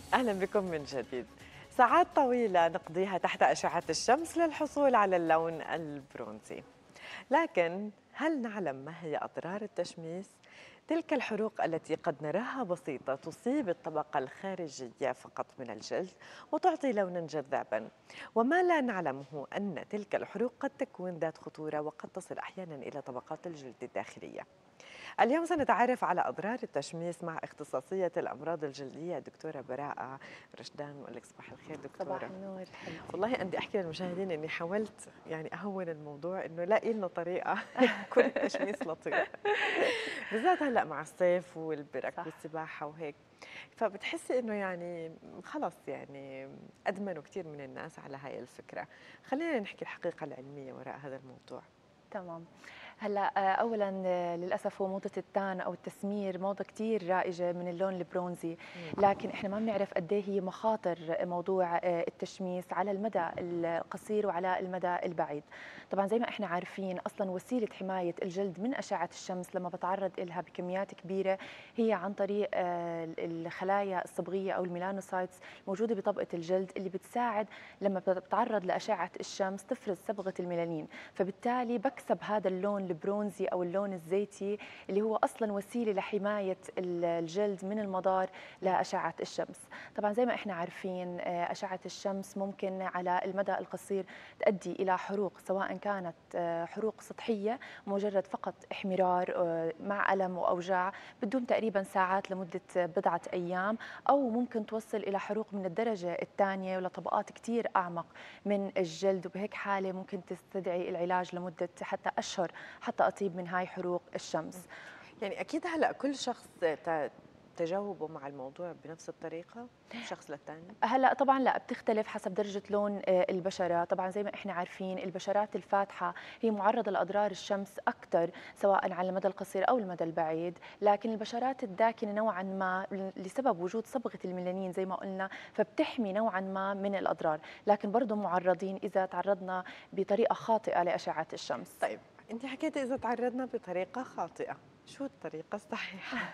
أهلا بكم من جديد. ساعات طويلة نقضيها تحت أشعة الشمس للحصول على اللون البرونزي، لكن هل نعلم ما هي أضرار التشميس؟ تلك الحروق التي قد نراها بسيطة تصيب الطبقة الخارجية فقط من الجلد وتعطي لونا جذابا، وما لا نعلمه أن تلك الحروق قد تكون ذات خطورة وقد تصل أحيانا إلى طبقات الجلد الداخلية. اليوم سنتعرف على أضرار التشميس مع اختصاصية الأمراض الجلدية دكتورة براءة رشدان. بقول لك صباح الخير صباح دكتورة. النور حبيبتي. والله عندي أحكي للمشاهدين إني حاولت يعني أهون الموضوع، إنه لاقي لنا طريقة يكون التشميس لطيف، بالذات هلا مع الصيف والبرك صح. والسباحة وهيك. فبتحسي إنه يعني خلص يعني أدمنوا كثير من الناس على هاي الفكرة. خلينا نحكي الحقيقة العلمية وراء هذا الموضوع. تمام. هلا اولا للاسف هو موضه التان او التسمير موضه كثير رائجه من اللون البرونزي، مم. لكن احنا ما بنعرف قد ايه هي مخاطر موضوع التشميس على المدى القصير وعلى المدى البعيد. طبعا زي ما احنا عارفين اصلا وسيله حمايه الجلد من اشعه الشمس لما بتعرض لها بكميات كبيره هي عن طريق الخلايا الصبغيه او الميلانوسايتس الموجوده بطبقه الجلد اللي بتساعد لما بتتعرض لاشعه الشمس تفرز صبغه الميلانين، فبالتالي بكسب هذا اللون البرونزي أو اللون الزيتي اللي هو أصلا وسيلة لحماية الجلد من المضار لأشعة الشمس. طبعا زي ما احنا عارفين أشعة الشمس ممكن على المدى القصير تؤدي إلى حروق، سواء كانت حروق سطحية مجرد فقط احمرار مع ألم وأوجاع بتدوم تقريبا ساعات لمدة بضعة أيام، أو ممكن توصل إلى حروق من الدرجة الثانية ولطبقات كتير أعمق من الجلد، وبهيك حالة ممكن تستدعي العلاج لمدة حتى أشهر حتى أطيب من هاي حروق الشمس. يعني أكيد هلأ كل شخص تجاوبه مع الموضوع بنفس الطريقة شخص للتاني؟ هلا طبعا لا، بتختلف حسب درجه لون البشره. طبعا زي ما احنا عارفين البشرات الفاتحه هي معرضه لاضرار الشمس اكثر سواء على المدى القصير او المدى البعيد، لكن البشرات الداكنه نوعا ما لسبب وجود صبغه الميلانين زي ما قلنا فبتحمي نوعا ما من الاضرار، لكن برضه معرضين اذا تعرضنا بطريقه خاطئه لاشعه الشمس. طيب، أنت حكيتي إذا تعرضنا بطريقة خاطئة، شو الطريقة الصحيحة؟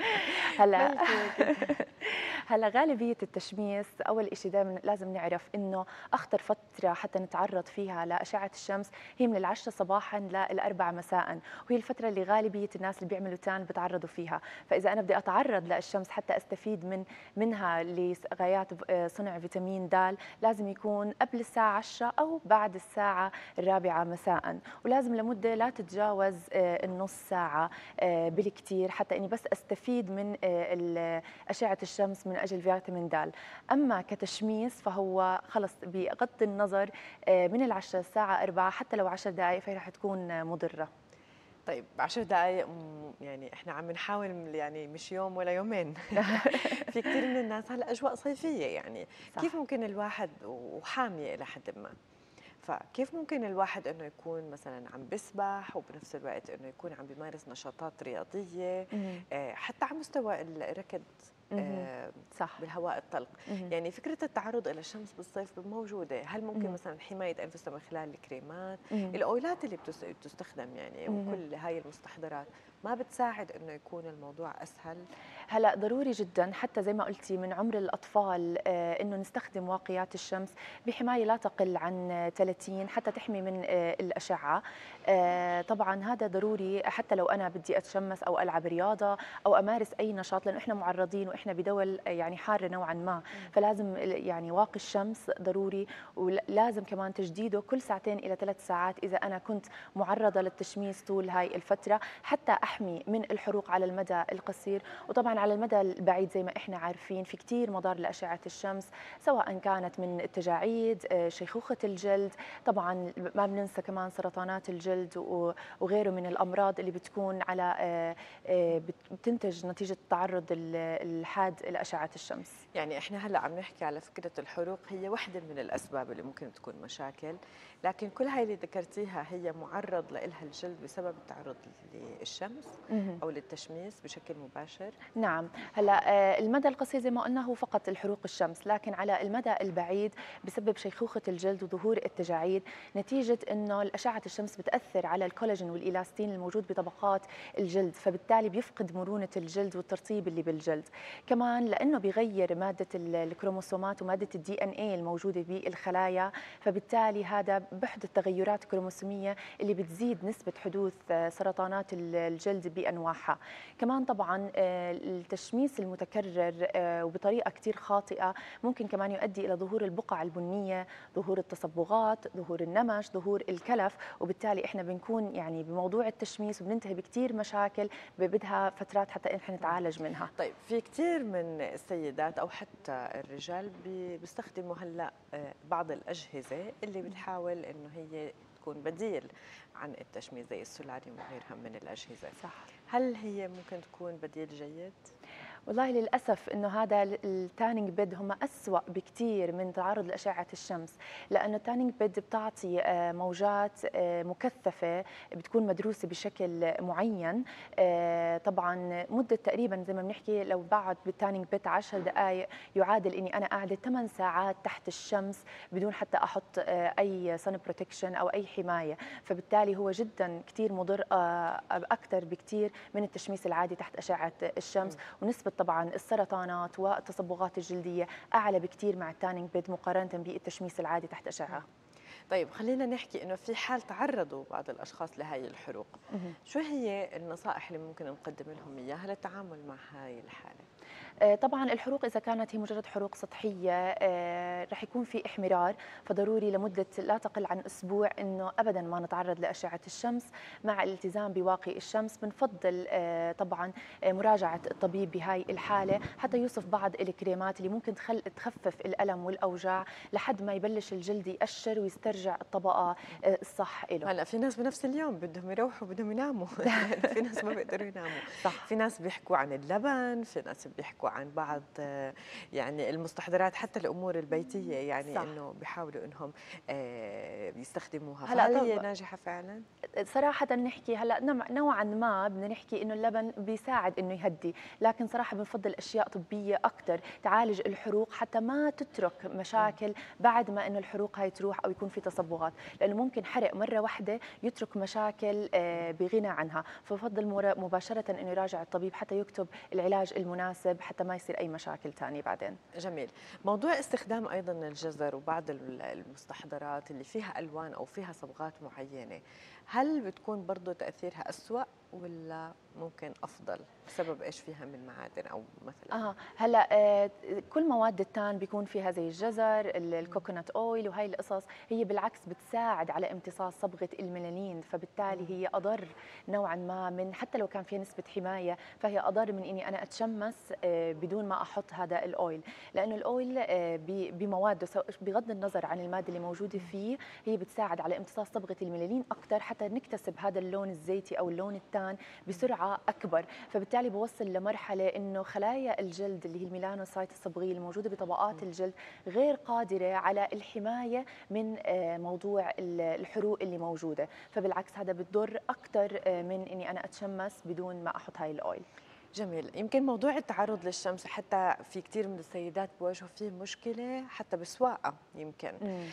هلا بلكي هيك. هلا غالبية التشميس أول إشي دائما لازم نعرف إنه أخطر فترة حتى نتعرض فيها لأشعة الشمس هي من 10 صباحا لل4 مساء، وهي الفترة اللي غالبية الناس اللي بيعملوا تان بتعرضوا فيها. فإذا أنا بدي أتعرض للشمس حتى أستفيد منها لغايات صنع فيتامين د، لازم يكون قبل الساعة 10 أو بعد الساعة 4 مساء، ولازم لمدة لا تتجاوز النص ساعة بالكثير حتى إني بس أستفيد من أشعة الشمس من أجل فيتامين د. أما كتشميس فهو خلص بغض النظر من 10 الساعة 4 حتى لو 10 دقائق فهي رح تكون مضرة. طيب 10 دقايق يعني إحنا عم نحاول يعني مش يوم ولا يومين. في كتير من الناس هلأ أجواء صيفية يعني، كيف صح. ممكن الواحد وحامية إلى حدٍ ما، فكيف ممكن الواحد إنه يكون مثلًا عم بيسبح وبنفس الوقت إنه يكون عم بيمارس نشاطات رياضية، مهم. حتى على مستوى الركض مهم. آآ صح. بالهواء الطلق، مهم. يعني فكرة التعرُّض إلى الشمس بالصيف موجودة، هل ممكن مهم. مثلًا حماية أنفسنا من خلال الكريمات، مهم. الأويلات اللي بتستخدم يعني مهم. وكل هاي المستحضرات ما بتساعد إنه يكون الموضوع أسهل؟ هلا ضروري جدا حتى زي ما قلتي من عمر الاطفال انه نستخدم واقيات الشمس بحمايه لا تقل عن 30 حتى تحمي من الاشعه. طبعا هذا ضروري حتى لو انا بدي اتشمس او العب رياضه او امارس اي نشاط، لانه احنا معرضين واحنا بدول يعني حاره نوعا ما، إمم. فلازم يعني واقي الشمس ضروري، ولازم كمان تجديده كل ساعتين الى 3 ساعات اذا انا كنت معرضه للتشميس طول هاي الفتره حتى احمي من الحروق على المدى القصير. وطبعا على المدى البعيد زي ما احنا عارفين في كثير مضار لأشعة الشمس سواء كانت من التجاعيد شيخوخة الجلد، طبعا ما بننسى كمان سرطانات الجلد وغيره من الأمراض اللي بتكون على بتنتج نتيجة التعرض الحاد لأشعة الشمس. يعني إحنا هلأ عم نحكي على فكرة الحروق هي واحدة من الأسباب اللي ممكن تكون مشاكل، لكن كل هاي اللي ذكرتيها هي مُعرّض لإلها الجلد بسبب التعرُّض للشمس؟ للشمس أو للتشميس بشكل مباشر؟ نعم. هلا المدى القصير زي ما قلنا هو فقط الحروق الشمس، لكن على المدى البعيد بسبب شيخوخة الجلد وظهور التجاعيد نتيجة انه الأشعة الشمس بتأثر على الكولاجين والإلاستين الموجود بطبقات الجلد، فبالتالي بيفقد مرونة الجلد والترطيب اللي بالجلد. كمان لأنه بيغير مادة الكروموسومات ومادة الدي ان اي الموجودة بالخلايا، فبالتالي هذا بحدث تغيرات كروموسومية اللي بتزيد نسبة حدوث سرطانات الجلد بأنواعها. كمان طبعا التشميس المتكرر وبطريقة كتير خاطئة ممكن كمان يؤدي إلى ظهور البقع البنية، ظهور التصبغات، ظهور النمش، ظهور الكلف، وبالتالي إحنا بنكون يعني بموضوع التشميس وبننتهي بكتير مشاكل بدها فترات حتى إحنا نتعالج منها. طيب في كثير من السيدات أو حتى الرجال بيستخدموا هلأ بعض الأجهزة اللي بتحاول إنه هي تكون بديل عن التشميس زي السولاريوم وغيرها من الأجهزة. صح. هل هي ممكن تكون بديل جيد؟ والله للأسف إنه هذا التانينج بيد هم أسوأ بكتير من تعرض لأشعة الشمس، لأنه التانينج بيد بتعطي موجات مكثفة بتكون مدروسة بشكل معين. طبعا مدة تقريبا زي ما بنحكي لو بعد بالتانينج بيد 10 دقائق يعادل إني أنا قاعدة 8 ساعات تحت الشمس بدون حتى أحط أي سن بروتكشن أو أي حماية، فبالتالي هو جدا كتير مضر أكثر بكتير من التشميس العادي تحت أشعة الشمس. ونسبة طبعا السرطانات والتصبغات الجلدية أعلى بكتير مع التانينج بيد مقارنة بالتشميس العادي تحت أشعة. طيب خلينا نحكي إنه في حال تعرضوا بعض الأشخاص لهي الحروق، شو هي النصائح اللي ممكن نقدم لهم إياها للتعامل مع هاي الحالة؟ طبعا الحروق إذا كانت هي مجرد حروق سطحية رح يكون في احمرار، فضروري لمدة لا تقل عن أسبوع إنه أبدا ما نتعرض لأشعة الشمس. مع الالتزام بواقي الشمس بنفضل طبعا مراجعة الطبيب بهاي الحالة حتى يوصف بعض الكريمات اللي ممكن تخفف الألم والأوجاع لحد ما يبلش الجلد يقشر ويسترجع الطبقة الصح له. هلا في ناس بنفس اليوم بدهم يروحوا بدهم يناموا في ناس ما بيقدروا يناموا. صح. في ناس بيحكوا عن اللبن، في ناس بيحكوا عن بعض يعني المستحضرات حتى الامور البيتيه، يعني صح. انه بيحاولوا انهم يستخدموها، هلا فهل هي طب ناجحه فعلا؟ صراحة نحكي هلا نوعا ما بدنا نحكي انه اللبن بيساعد انه يهدي، لكن صراحة بنفضل اشياء طبية اكثر تعالج الحروق حتى ما تترك مشاكل بعد ما انه الحروق هاي تروح او يكون في تصبغات، لانه ممكن حرق مرة واحدة يترك مشاكل بغنى عنها، فبفضل مباشرة انه يراجع الطبيب حتى يكتب العلاج المناسب حتى ما يصير اي مشاكل ثانية بعدين. جميل. موضوع استخدام ايضا الجزر وبعض المستحضرات اللي فيها الوان او فيها صبغات معينه، هل بتكون برضه تاثيرها اسوأ ولا ممكن افضل بسبب ايش فيها من معادن او مثلا؟ هلا كل مواد التان بيكون فيها زي الجزر، الكوكونات اويل وهي القصص، هي بالعكس بتساعد على امتصاص صبغه الميلانين، فبالتالي هي اضر نوعا ما من حتى لو كان فيها نسبه حمايه، فهي اضر من اني انا اتشمس بدون ما احط هذا الاويل، لانه الاويل بمواده بغض النظر عن الماده اللي موجوده فيه هي بتساعد على امتصاص صبغه الميلانين اكثر حتى نكتسب هذا اللون الزيتي او اللون التان بسرعه اكبر، فبالتالي بوصل لمرحله انه خلايا الجلد اللي هي الميلانوسايت الصبغيه الموجوده بطبقات الجلد غير قادره على الحمايه من موضوع الحروق اللي موجوده، فبالعكس هذا بتضر اكثر من اني انا اتشمس بدون ما احط هاي الاويل. جميل. يمكن موضوع التعرض للشمس حتى في كثير من السيدات بواجهوا فيه مشكلة حتى بالسواقة، يمكن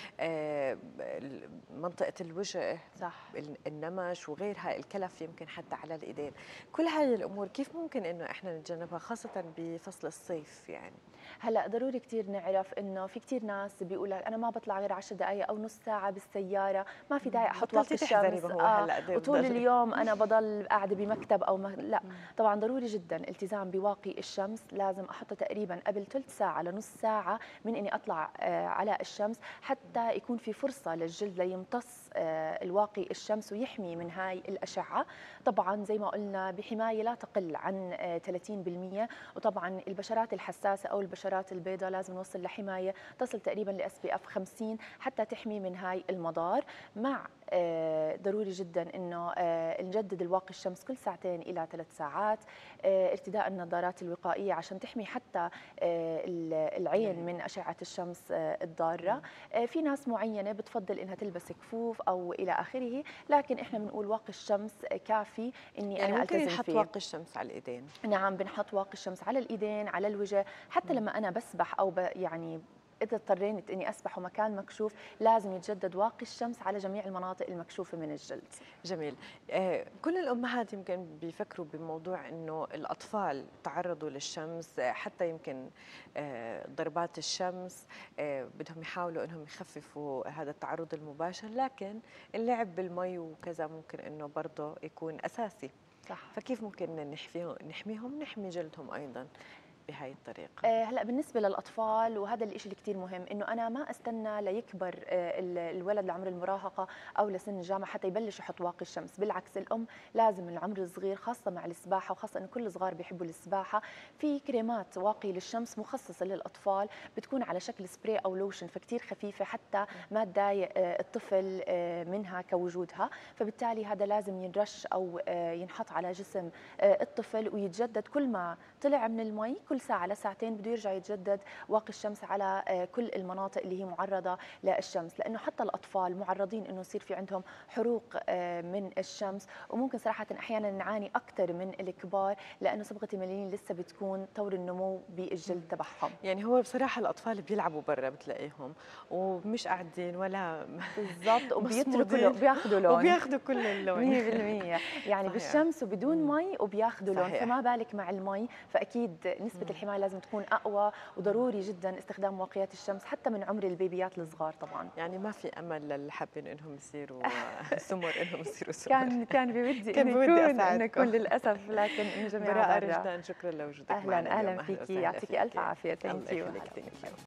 منطقة الوجه، صح. النمش وغيرها، الكلف يمكن حتى على الإيدين. كل هاي الأمور كيف ممكن إنه إحنا نتجنبها خاصة بفصل الصيف يعني؟ هلا ضروري كثير نعرف انه في كثير ناس بيقول لك انا ما بطلع غير 10 دقائق او نص ساعه بالسياره، ما في داعي احط واقي تحذري الشمس ما هو هلا وطول اليوم انا بضل قاعده بمكتب او لا. طبعا ضروري جدا التزام بواقي الشمس، لازم احطه تقريبا قبل ثلث ساعه لنص ساعه من اني اطلع على الشمس حتى يكون في فرصه للجلد ليمتص الواقي الشمس ويحمي من هاي الاشعه. طبعا زي ما قلنا بحمايه لا تقل عن 30%، وطبعا البشرات الحساسه او البشرات البيضاء لازم نوصل لحمايه تصل تقريبا ل SPF 50 حتى تحمي من هاي المضار، مع ضروري جدا انه نجدد الواقي الشمس كل ساعتين الى 3 ساعات. ارتداء النظارات الوقائيه عشان تحمي حتى العين من اشعه الشمس الضاره. في ناس معينه بتفضل انها تلبس كفوف او الى اخره، لكن احنا بنقول واقي الشمس كافي اني يعني انا ممكن التزم ينحط فيه. واقي الشمس على الايدين؟ نعم، بنحط واقي الشمس على الايدين، على الوجه، حتى لما انا بسبح او يعني إذا اضطريت إني أسبح ومكان مكشوف لازم يتجدد واقي الشمس على جميع المناطق المكشوفة من الجلد. جميل. كل الأمهات يمكن بيفكروا بموضوع إنه الأطفال تعرضوا للشمس، حتى يمكن ضربات الشمس، بدهم يحاولوا إنهم يخففوا هذا التعرض المباشر، لكن اللعب بالمي وكذا ممكن إنه برضه يكون أساسي. صح. فكيف ممكن نحميهم نحمي جلدهم أيضا بهاي الطريقة؟ هلا بالنسبه للاطفال، وهذا الشيء اللي كثير مهم، انه انا ما استنى ليكبر الولد لعمر المراهقه او لسن الجامعه حتى يبلش يحط واقي الشمس. بالعكس، الام لازم العمر الصغير، خاصه مع السباحه، وخاصه انه كل الصغار بيحبوا السباحه، في كريمات واقي للشمس مخصصه للاطفال، بتكون على شكل سبراي او لوشن، فكتير خفيفه حتى ما تضايق الطفل منها كوجودها. فبالتالي هذا لازم ينرش او ينحط على جسم الطفل ويتجدد كل ما طلع من المي، كل ساعة لساعتين بده يرجع يتجدد واقي الشمس على كل المناطق اللي هي معرضة للشمس، لأنه حتى الأطفال معرضين إنه يصير في عندهم حروق من الشمس، وممكن صراحة أحيانا نعاني أكثر من الكبار، لأنه صبغة الميلانين لسه بتكون طور النمو بالجلد تبعهم. يعني هو بصراحة الأطفال بيلعبوا برا بتلاقيهم ومش قاعدين ولا بالضبط، وبيتركوا بياخذوا لون وبياخذوا كل اللون 100%. يعني صحيح. بالشمس وبدون مي وبياخذوا لون، صحيح. فما بالك مع المي، فأكيد نسبة الحماية لازم تكون أقوى، وضروري جدا استخدام واقيات الشمس حتى من عمر البيبيات الصغار طبعا. يعني ما في امل للحابين انهم يصيروا سمر، انهم يصيروا سمر. كان بودي كان انه بودي يكون اساعدكم للاسف، لكن انه جميعا براءة برا. رجدان، شكرا لوجودك معنا اهلا اليوم. فيكي، يعطيكي الف عافيه. ثانك يو.